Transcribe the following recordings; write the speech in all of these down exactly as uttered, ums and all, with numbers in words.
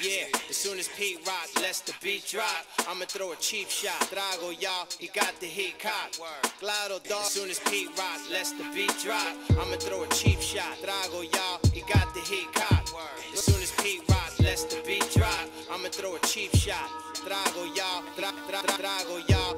Yeah, as soon as Pete Rock lets the beat drop, I'ma throw a cheap shot. Drago, y'all, he got the heat cocked. Glado, dog. As soon as Pete Rock lets the beat drop, I'ma throw a cheap shot. Drago, y'all, he got the heat cocked. As soon as Pete Rock lets the beat drop, I'ma throw a cheap shot. Drago, y'all, dra dra dra Drago, y'all.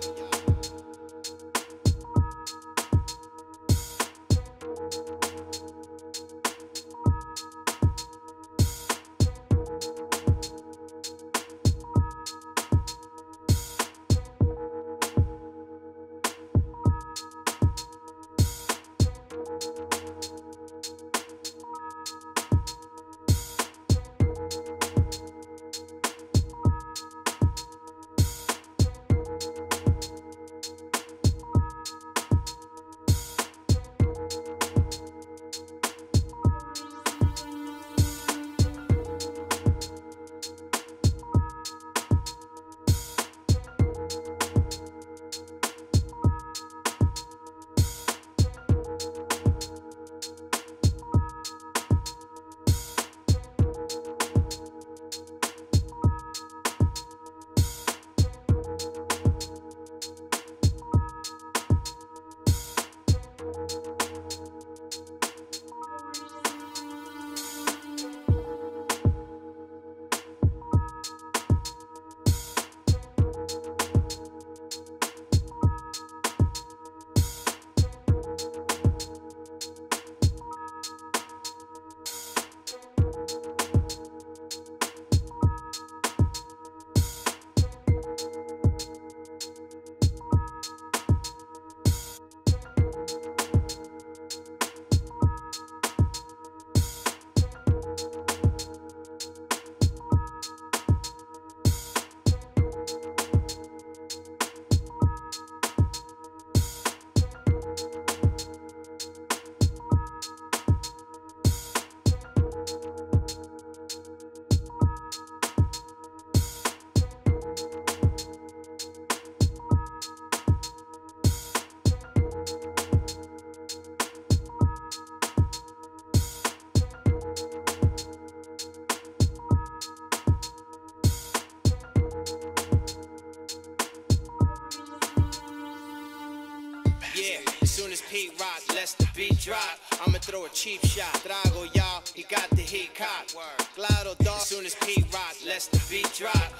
Yeah, as soon as Pete Rock lets the beat drop, I'ma throw a cheap shot. Drago, y'all, he got the heat cocked. Glado, dog. As soon as Pete Rock lets the beat drop,